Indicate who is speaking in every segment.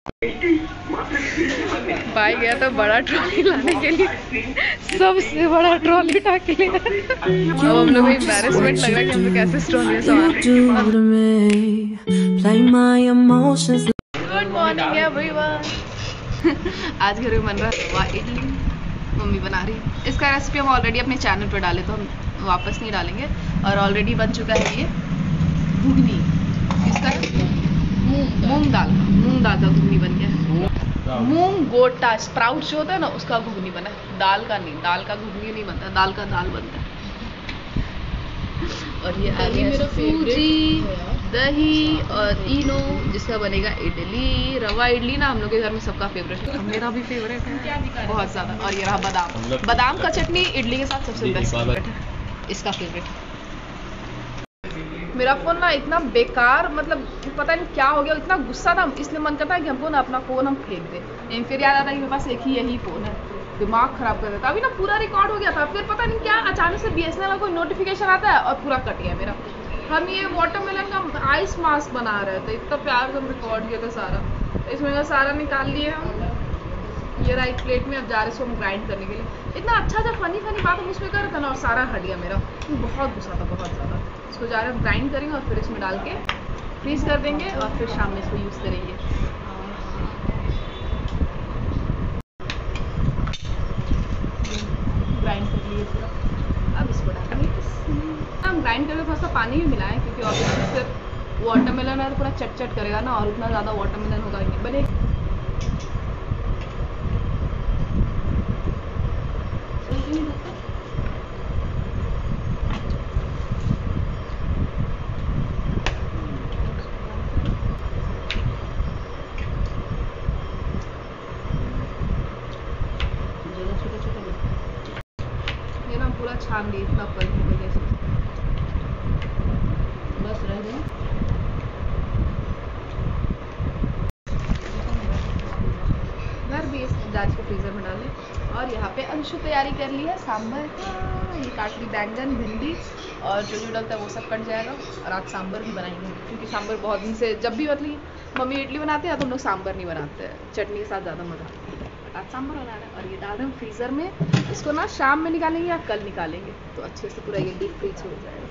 Speaker 1: भाई गया तो बड़ा ट्रॉली लाने के लिए, सबसे बड़ा ट्रॉली उठा के ले। अब हम लोग को एम्बैरेसमेंट लग रहा है कि हम लोग कैसे ट्रॉली सामान। Good morning everyone. आज घर में बन रहा है इडली, मम्मी बना रही। इसका रेसिपी हम ऑलरेडी अपने चैनल पर डाले तो हम वापस नहीं डालेंगे। और ऑलरेडी बन चुका है ये घुगनी, इसका मूंग दाल का घुगनी बन गया। मूंग गोटा स्प्राउट जो होता है ना, उसका घुगनी बना है, दाल का नहीं। दाल का घुगनी नहीं बनता, दाल का दाल बनता है। और ये आगे सूजी, दही और इनो, जिसका बनेगा इडली। रवा इडली ना हम लोग के घर में सबका फेवरेट है, मेरा भी फेवरेट है बहुत ज़्यादा। और ये रहा बादाम का चटनी इडली के साथ सबसे बेस्ट फेवरेट है, इसका फेवरेट। मेरा फ़ोन ना इतना बेकार, मतलब पता नहीं क्या हो गया, इतना गुस्सा था, इसलिए मन करता है कि हमको ना अपना फ़ोन हम फेंक दें। लेकिन फिर याद आता है कि मेरे पास एक ही यही फ़ोन है, दिमाग ख़राब कर देता। अभी ना पूरा रिकॉर्ड हो गया था, फिर पता नहीं क्या अचानक से BSNL का कोई नोटिफिकेशन आता है और पूरा कट गया मेरा। हम ये वाटरमेलन का आइस मास्क बना रहे थे, इतना प्यार से हम रिकॉर्ड किया था सारा, इसमें का सारा निकाल लिए हम। ये रहा एक प्लेट में, अब जा रहे इसको हम ग्राइंड करने के लिए। इतना अच्छा फनी बात हम उसमें कर रहे थे ना, और सारा हट गया मेरा। बहुत गुस्सा था, बहुत ज़्यादा। इसको जा रहे हम ग्राइंड करेंगे और फिर इसमें डाल के फ्रीज कर देंगे और फिर शाम में इसको यूज़ करेंगे। ग्राइंड कर लिए पूरा, अब इसको डालेंगे। हम ग्राइंड करके थोड़ा सा पानी भी मिलाएं, क्योंकि ऑब्वियसली सिर्फ वाटरमेलन है तो पूरा चट करेगा ना, और उतना ज़्यादा वाटरमेलन होगा नहीं बने। ये ना पूरा छान दिए, इतना पल हो गया बस रह गए। घर भी इस जाज को फ्रीज़र में डालें। और यहाँ पे अंशु तैयारी कर ली है सांभर का। ये काट ली बैंगन, भिंडी और जो डलता है वो सब कट जाएगा। और आज सांभर भी बनाएंगे, क्योंकि सांभर बहुत दिन से, जब भी मतलब मम्मी इडली बनाते हैं तो हम लोग सांभर नहीं बनाते हैं, चटनी के साथ ज़्यादा मज़ा आता है। आज सांभर बना रहे हैं और ये डाल रहे हैं फ्रीज़र में। इसको ना शाम में निकालेंगे या कल निकालेंगे तो अच्छे से पूरा ये डीप फ्रीज हो जाएगा।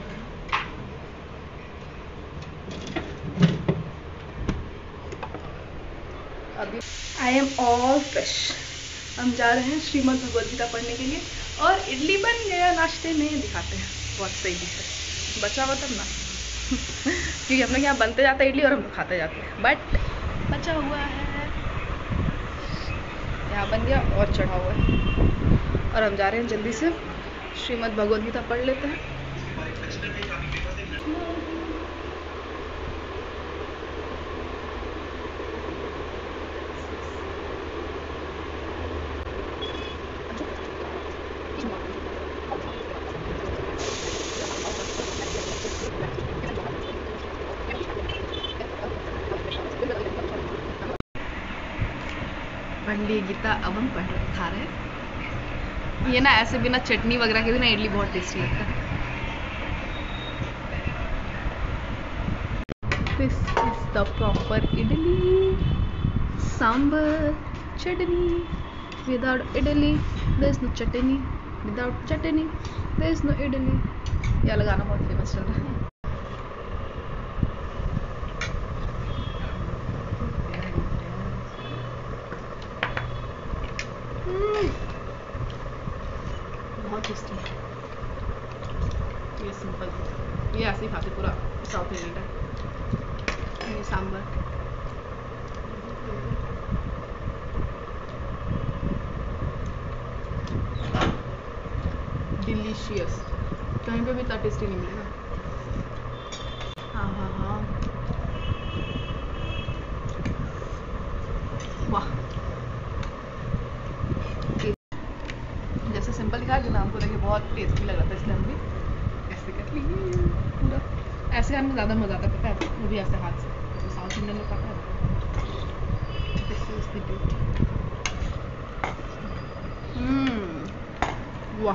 Speaker 1: अभी आई एम ऑल फ्रेश। हम जा रहे हैं श्रीमद् भगवद गीता पढ़ने के लिए। और इडली बन गया, नाश्ते में दिखाते हैं। बहुत सही डिश है, बचा हुआ तब ना क्योंकि हम लोग यहाँ बनते जाता है इडली और हम लोग खाते जाते हैं, बट बचा हुआ है। यहाँ बन गया और चढ़ा हुआ है। और हम जा रहे हैं जल्दी से श्रीमद् भगवद गीता पढ़ लेते हैं। पढ़ गीता, अब हम खा रहे हैं। ये ना ऐसे बिना चटनी वगैरह के भी ना इडली बहुत टेस्टी लगता है। This is the proper idli. Sambar chutney, without idli there is no chutney, without chutney there is no idli. यह लगाना बहुत फेमस चल रहा है। बहुत टेस्टी है। ये सिंपल, ये ऐसे ही खाते पूरा साउथ इंडियन है। ये सांबर डिलीशियस, कहीं पे भी इतना टेस्टी नहीं मिलेगा। हाँ हाँ हाँ, वाह। जैसे सिंपल दिखा कि हमको लगे बहुत टेस्टी लग रहा था, इसलिए हम भी ऐसे कर लिए पूरा। ऐसे खाने में ज़्यादा मज़ा आता है, पता है, वो भी ऐसे हाथ से। तो साउथ इंडियन लोग खाता है। वाह,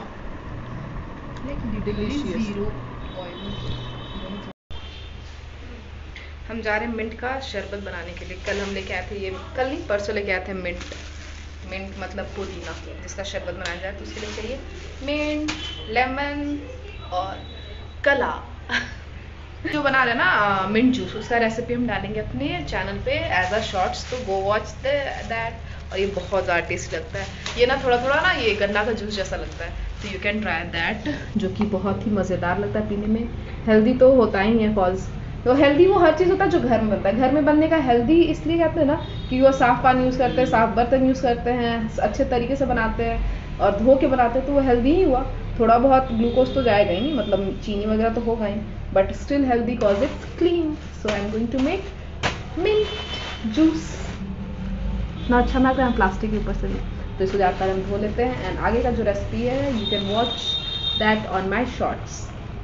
Speaker 1: डिलीशियस। हम हम जा रहे हैं मिंट का शरबत बनाने के लिए। कल हम लेके आए थे, ये कल नहीं परसों लेके आए थे मिंट मतलब पुदीना, जिसका शरबत बनाया जाए। तो उसके लिए चाहिए मिंट, लेमन और कला। जो बना रहे ना मिंट जूस, उसका रेसिपी हम डालेंगे अपने चैनल पे एज अ शॉर्ट्स, तो गो वॉच दैट। और ये बहुत ज़्यादा टेस्टी लगता है। ये ना थोड़ा थोड़ा ना ये गन्ना का जूस जैसा लगता है, तो यू कैन ट्राई दैट, जो कि बहुत ही मज़ेदार लगता है पीने में। हेल्दी तो होता ही है, कॉज तो हेल्दी वो हर चीज़ होता है जो घर में बनता है। घर में बनने का हेल्दी इसलिए कहते हैं ना कि वो साफ़ पानी यूज़ करते हैं, साफ़ बर्तन यूज़ करते हैं, अच्छे तरीके से बनाते हैं और धो के बनाते हैं, तो वो हेल्दी ही हुआ। थोड़ा बहुत ग्लूकोज तो जाएगा ही नहीं, मतलब चीनी वगैरह तो होगा ही, but still healthy cause it's clean. So I am going to make milk juice. ना अच्छा लग रहा है प्लास्टिक के ऊपर से भी, तो इसको ज़्यादातर हम धो लेते हैं। एंड आगे का जो रेसिपी है you can watch that on my shorts.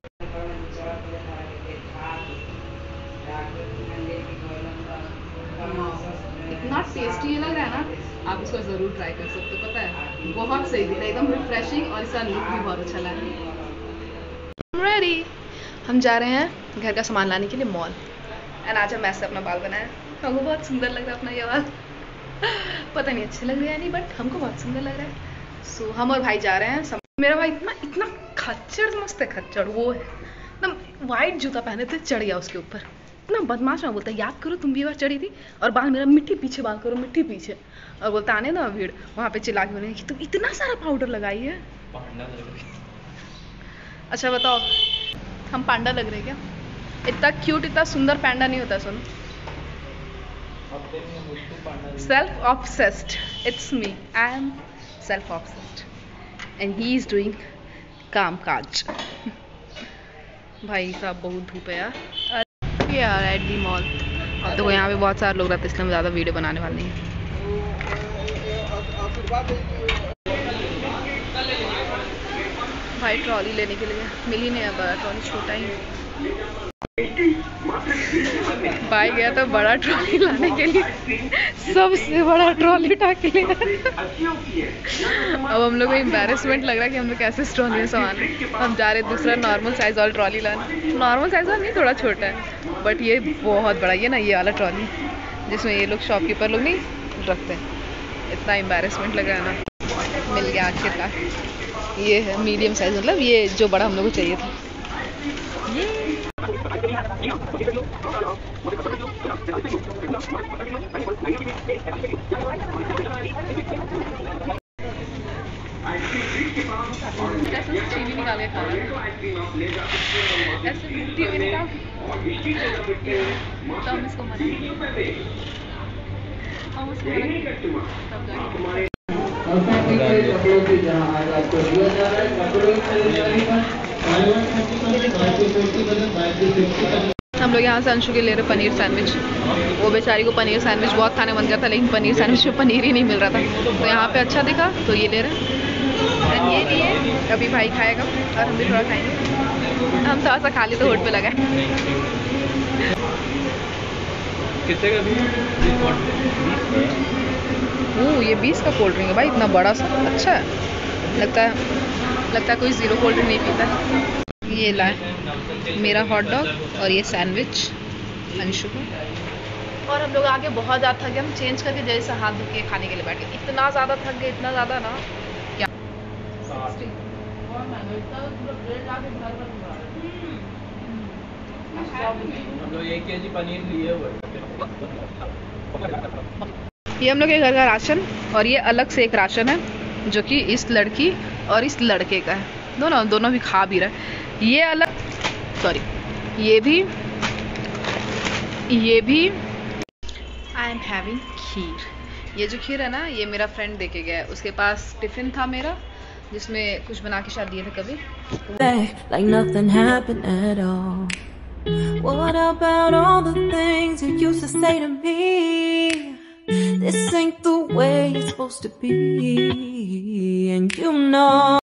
Speaker 1: इतना टेस्टी ये लग रहा है ना, आप इसको ज़रूर ट्राई कर सकते हो। पता है बहुत सही दिख रहा है, एकदम रिफ्रेशिंग, और इसका लुक भी बहुत अच्छा लग रहा है। रेडी, हम जा रहे हैं घर का सामान लाने के लिए मॉल। एंड आज हम ऐसे अपना बाल बनाया, हमको बहुत सुंदर लग रहा है अपना ये बाल। पता नहीं अच्छे लग रहे हैं नहीं, बट हमको बहुत सुंदर लग रहा है। सो हम और भाई जा रहे हैं। मेरा भाई इतना खच्चड़ मस्त है, खच्चड़ वो है एकदम। वाइट जूता पहने थे, चढ़ गया उसके ऊपर। इतना बदमाश में बोलता है याद करो तुम भी बार चढ़ी थी, और बाल मेरा मिट्टी पीछे, बाल करो मिट्टी पीछे, और बोलता आने दो भीड़। वहाँ पे चिल्ला के बोले कि तुम इतना सारा पाउडर लगाई है। अच्छा बताओ, हम पांडा लग रहे क्या? इतना क्यूट, इतना सुंदर पांडा नहीं होता। सुनो, self obsessed, it's me, I am self obsessed and he is doing काम काज। भाई साहब बहुत धूप है यार एट दी मॉल। अब तो यहाँ पे बहुत सारे लोग रहते हैं, इसलिए हम ज़्यादा वीडियो बनाने वाले हैं। भाई ट्रॉली लेने के लिए मिली नहीं है, बड़ा ट्रॉली छोटा ही। भाई गया तो बड़ा ट्रॉली लाने के लिए, सबसे बड़ा ट्रॉली उठा के लिया। अब हम लोग को एम्बैरेसमेंट लग रहा है कि हम लोग कैसे इस ट्रॉली में सामान। हम जा रहे दूसरा नॉर्मल साइज वाला ट्रॉली लाने। नॉर्मल साइज वाला नहीं, थोड़ा छोटा है, बट ये बहुत बड़ा। ये ना ये वाला ट्रॉली जिसमें ये लोग शॉपकीपर लोग नहीं रखते। इतना एम्बैरेसमेंट लग रहा है ना। मिल गया आखिरकार। ये है मीडियम साइज, मतलब ये जो बड़ा हम लोग को चाहिए था। चीनी निकाल के खाना, ऐसे मिट्टी में निकाल, तो हम इसको हम लोग यहाँ से अंशु के ले रहे पनीर सैंडविच। वो बेचारी को पनीर सैंडविच बहुत खाने मन गया था, लेकिन पनीर सैंडविच में पनीर ही नहीं मिल रहा था, तो यहाँ पे अच्छा दिखा तो ये ले रहे। एंड ये लिए अभी भाई खाएगा और हम भी थोड़ा खाएंगे। हम थोड़ा सा खा लिए तो होठ पे लगा।
Speaker 2: कितने का भी?
Speaker 1: ये 20 का कोल्ड ड्रिंक है भाई, इतना बड़ा सा। अच्छा है, लगता है कोई ज़ीरो कोल्ड ड्रिंक नहीं पीता। ये लाए मेरा हॉट डॉग और ये सैंडविच अंशु को। और हम लोग आगे बहुत ज़्यादा थक गए, हम चेंज करके जैसे हाथ धो के खाने के लिए बैठ गए। इतना ज़्यादा थक गए, इतना ज़्यादा ना क्या।
Speaker 2: हम लोग 1 kg पनीर लिए हुए।
Speaker 1: ये हम लोग के घर का राशन, और ये अलग से एक राशन है जो कि इस लड़की और इस लड़के का है। दोनों भी खा भी रहा है। ये अलग, सॉरी, ये भी आई एम हैविंग खीर। ये जो खीर है ना, ये मेरा फ्रेंड दे के गया है। उसके पास टिफिन था मेरा, जिसमें कुछ बना के शायद दिए थे कभी।
Speaker 3: Like nothing happened at all. What about all the things you used to say to me? This ain't the way it's supposed to be, and you know